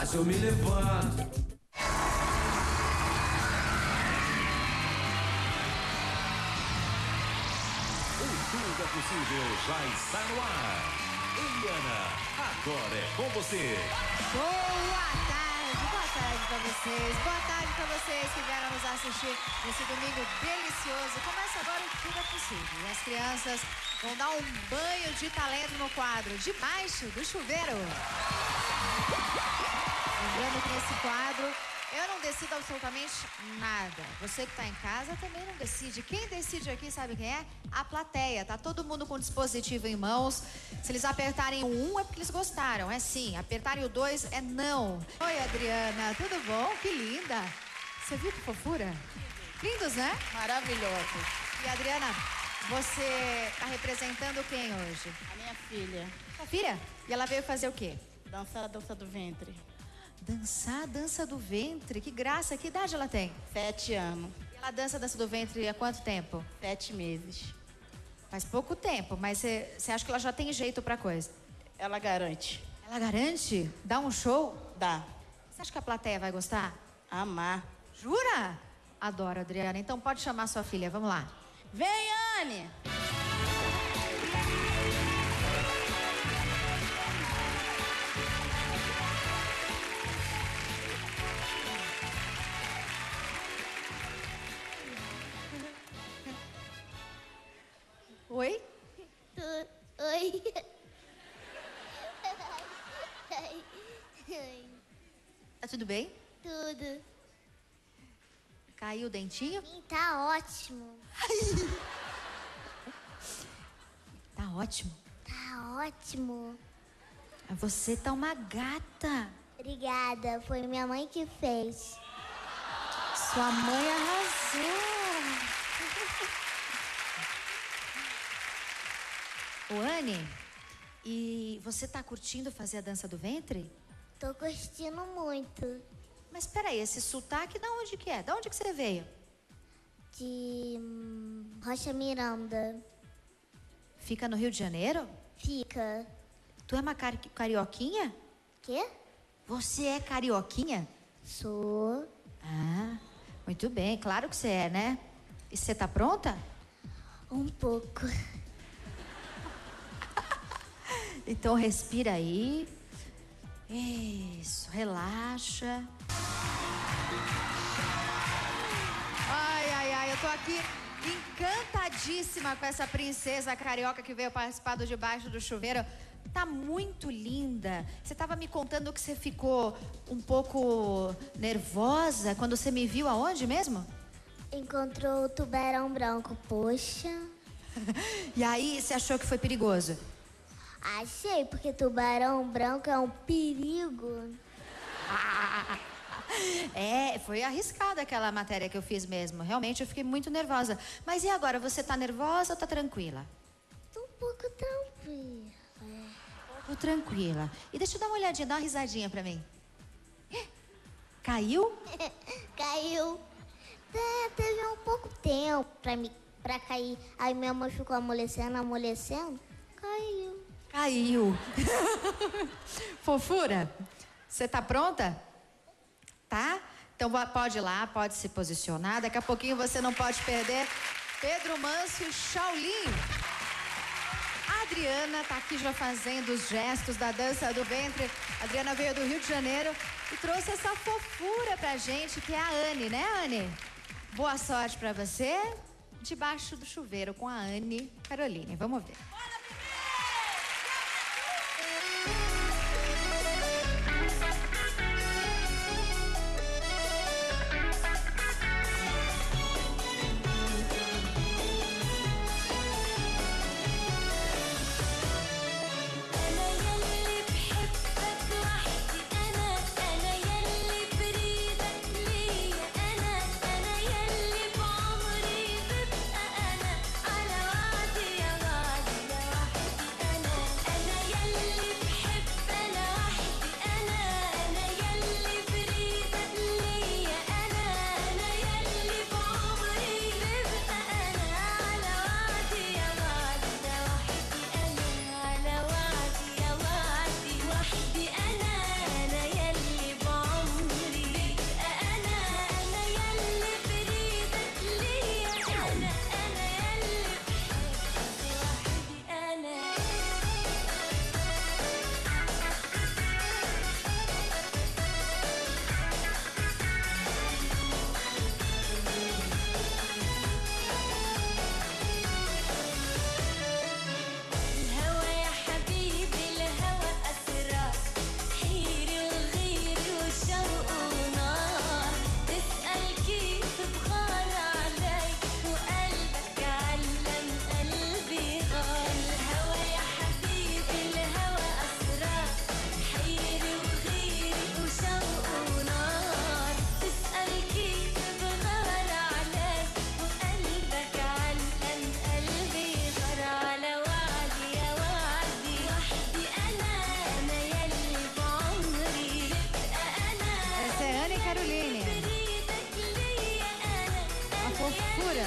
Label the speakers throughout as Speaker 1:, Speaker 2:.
Speaker 1: mas eu me levanto.
Speaker 2: Tudo é possível, já está no ar. Eliana, agora é com você.
Speaker 3: Boa tarde pra vocês. Boa tarde pra vocês que vieram nos assistir nesse domingo delicioso. Começa agora o Tudo é Possível. E as crianças vão dar um banho de talento no quadro Debaixo do Chuveiro. Lembrando que nesse quadro eu não decido absolutamente nada. Você que está em casa também não decide. Quem decide aqui, sabe quem é? A plateia. Tá todo mundo com o dispositivo em mãos. Se eles apertarem o 1 é porque eles gostaram, é sim. Apertarem o 2 é não. Oi, Adriana, tudo bom? Que linda. Você viu que fofura? Lindos, né?
Speaker 4: Maravilhosos.
Speaker 3: E Adriana, você tá representando quem hoje?
Speaker 4: A minha filha.
Speaker 3: Sua filha? E ela veio fazer o quê?
Speaker 4: Dançar a dança do ventre.
Speaker 3: Dançar a dança do ventre? Que graça, que idade ela tem?
Speaker 4: 7 anos.
Speaker 3: E ela dança a dança do ventre há quanto tempo?
Speaker 4: 7 meses.
Speaker 3: Faz pouco tempo, mas você acha que ela já tem jeito pra coisa?
Speaker 4: Ela garante.
Speaker 3: Ela garante? Dá um show?
Speaker 4: Dá.
Speaker 3: Você acha que a plateia vai gostar?
Speaker 4: Amar.
Speaker 3: Jura? Adoro, Adriana. Então pode chamar sua filha, vamos lá.
Speaker 4: Vem, Anne!
Speaker 3: Oi?
Speaker 5: Oi.
Speaker 3: Tá tudo bem?
Speaker 5: Tudo.
Speaker 3: Caiu o dentinho?
Speaker 5: Sim, tá ótimo.
Speaker 3: Tá ótimo.
Speaker 5: Tá ótimo.
Speaker 3: Você tá uma gata.
Speaker 5: Obrigada, foi minha mãe que fez.
Speaker 3: Sua mãe arrasou. Ô, Anne, e você tá curtindo fazer a dança do ventre?
Speaker 5: Tô curtindo muito.
Speaker 3: Mas peraí, esse sotaque, da onde que é? Da onde que você veio?
Speaker 5: De Rocha Miranda.
Speaker 3: Fica no Rio de Janeiro?
Speaker 5: Fica.
Speaker 3: Tu é uma carioquinha?
Speaker 5: Quê?
Speaker 3: Você é carioquinha?
Speaker 5: Sou.
Speaker 3: Ah, muito bem, claro que você é, né? E você tá pronta?
Speaker 5: Um pouco.
Speaker 3: Então respira aí. Isso, relaxa. Ai, eu tô aqui encantadíssima com essa princesa carioca que veio participar do Debaixo do Chuveiro. Tá muito linda. Você tava me contando que você ficou um pouco nervosa quando você me viu aonde mesmo?
Speaker 5: Encontrou o tubarão branco, poxa.
Speaker 3: E aí, você achou que foi perigoso?
Speaker 5: Achei, porque tubarão branco é um perigo.
Speaker 3: É, foi arriscada aquela matéria que eu fiz mesmo. Realmente, eu fiquei muito nervosa. Mas e agora, você tá nervosa ou tá tranquila?
Speaker 5: Tô um pouco tranquila.
Speaker 3: Tô tranquila. E deixa eu dar uma olhadinha, dá uma risadinha pra mim. Caiu?
Speaker 5: Caiu. Teve um pouco tempo pra cair. Aí minha mãe ficou amolecendo. Caiu.
Speaker 3: Caiu. Fofura, você tá pronta? Tá? Então pode ir lá, pode se posicionar. Daqui a pouquinho você não pode perder Pedro Manso e Shaolin. A Adriana tá aqui já fazendo os gestos da dança do ventre. A Adriana veio do Rio de Janeiro e trouxe essa fofura pra gente, que é a Anne, né, Anne? Boa sorte pra você. Debaixo do Chuveiro com a Anne Caroline. Vamos ver. fofura.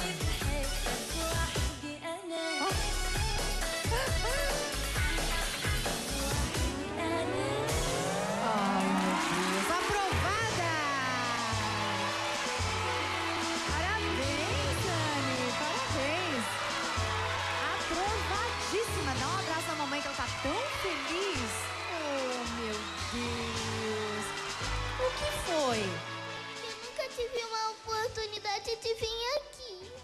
Speaker 3: Ai, meu Deus. Aprovada! Parabéns, Anne. Parabéns. Aprovadíssima. Dá um abraço à mamãe que ela tá tão feliz. Oh, meu Deus. O que foi?
Speaker 5: Eu nunca tive uma oportunidade de vir aqui.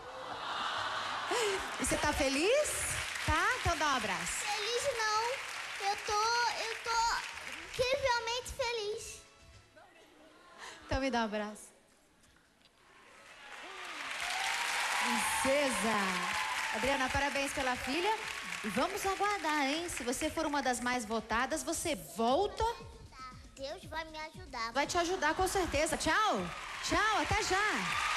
Speaker 3: E você tá feliz? Tá? Então dá um abraço.
Speaker 5: Feliz não. Eu tô incrivelmente feliz.
Speaker 3: Então me dá um abraço. Princesa. Adriana, parabéns pela filha. E vamos aguardar, hein? Se você for uma das mais votadas, você volta.
Speaker 5: Deus vai me ajudar.
Speaker 3: Vai te ajudar com certeza. Tchau. Tchau, até já.